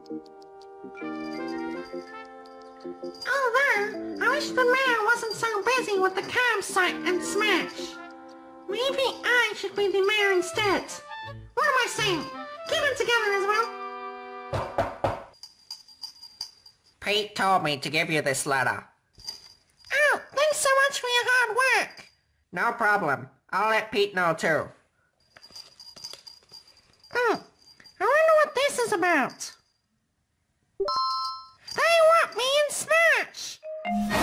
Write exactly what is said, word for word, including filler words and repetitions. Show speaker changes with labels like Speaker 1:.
Speaker 1: Although, I wish the mayor wasn't so busy with the campsite and Smash. Maybe I should be the mayor instead. What am I saying? Keep it together, Isabelle.
Speaker 2: Pete told me to give you this letter.
Speaker 1: Oh, thanks so much for your hard work.
Speaker 2: No problem. I'll let Pete know too.
Speaker 1: Oh, I wonder what this is about. They want me in Smash!